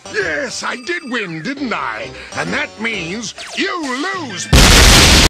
Yes, I did win, didn't I? And that means you lose.